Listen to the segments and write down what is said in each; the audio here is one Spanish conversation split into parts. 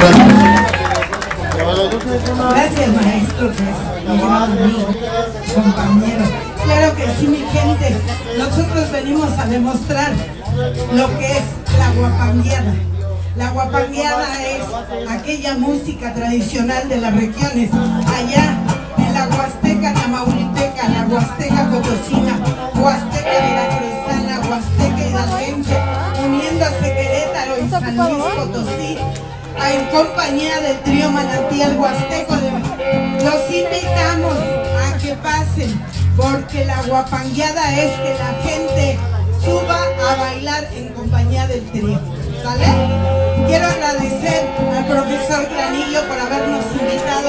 Gracias, maestro, compañero. Claro que sí, mi gente. Nosotros venimos a demostrar lo que es la guapangueada. La guapangueada es aquella música tradicional de las regiones, allá en la Huasteca Tamaulipeca, la Huasteca Potosina, Huasteca Veracruzana, Huasteca Hidalguense, uniéndose Querétaro y San Luis Potosí, en compañía del trío Manantial Huasteco. Los invitamos a que pasen, porque la guapangueada es que la gente suba a bailar en compañía del trío. ¿Sale? Quiero agradecer al profesor Granillo por habernos invitado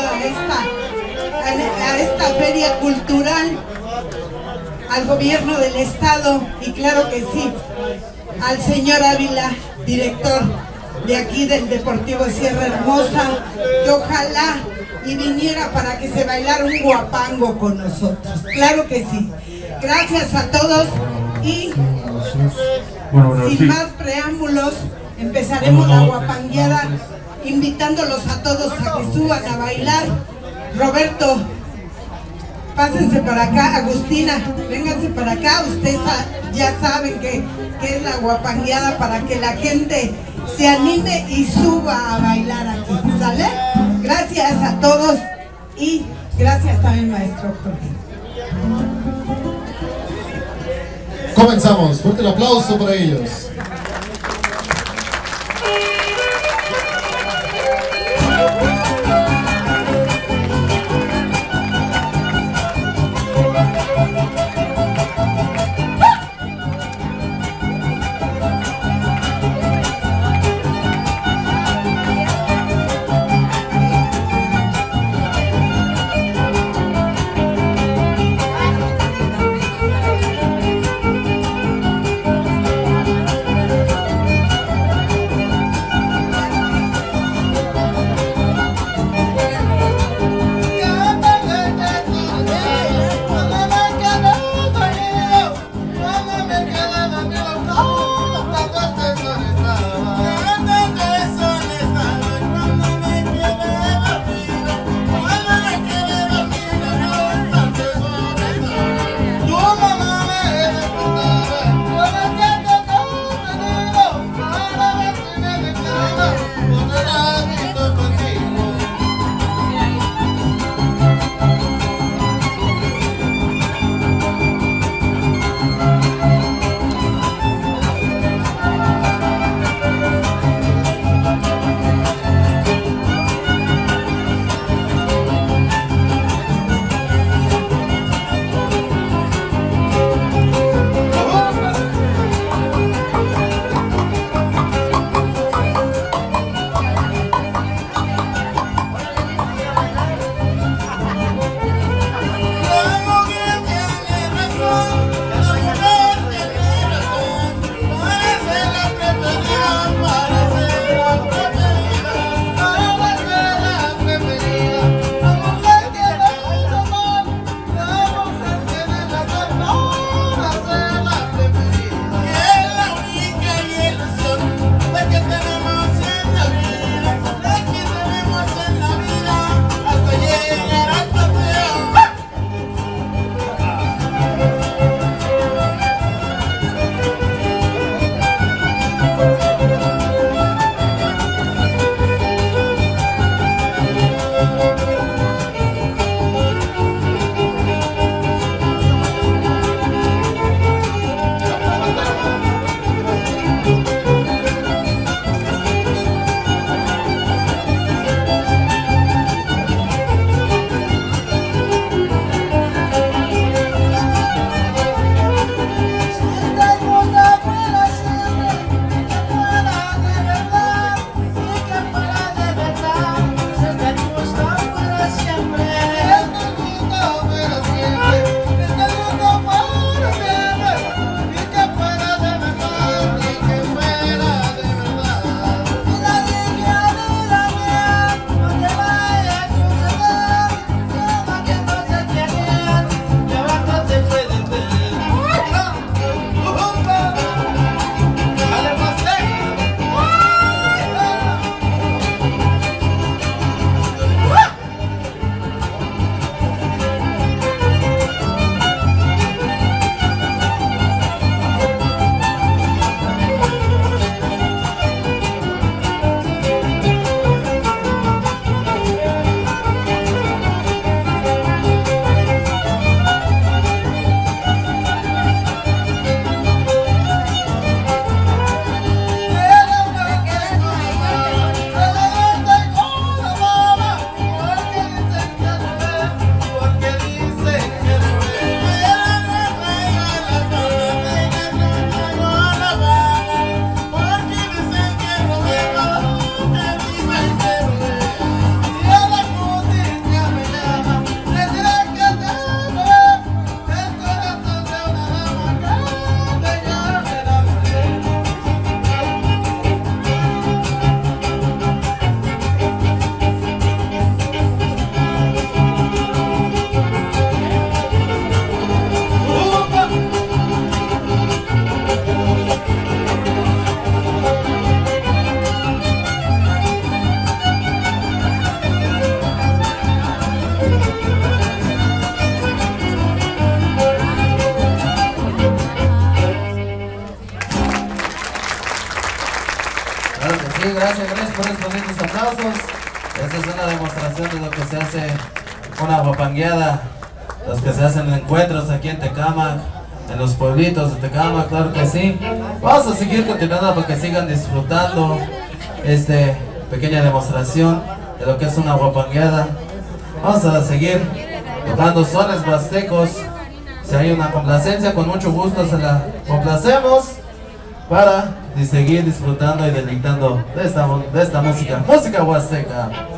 a esta feria cultural, al gobierno del estado y claro que sí, al señor Ávila, director de aquí del Deportivo Sierra Hermosa, que ojalá y viniera para que se bailara un guapango con nosotros. Claro que sí. Gracias a todos y sin más preámbulos, empezaremos la guapangueada invitándolos a todos a que suban a bailar. Roberto, pásense para acá. Agustina, vénganse para acá. Ustedes ya saben que es la guapangueada para que la gente se anime y suba a bailar aquí. ¿Sale? Gracias a todos y gracias también, maestro Jorge. Comenzamos. Fuerte el aplauso para ellos. bonitos aplausos. Esta es una demostración de lo que se hace una guapangueada, los que se hacen encuentros aquí en Tecámac, en los pueblitos de Tecámac, claro que sí. Vamos a seguir continuando para que sigan disfrutando esta pequeña demostración de lo que es una guapangueada. Vamos a seguir tocando sones huastecos. Si hay una complacencia, con mucho gusto se la complacemos para seguir disfrutando y deleitando de esta música huasteca.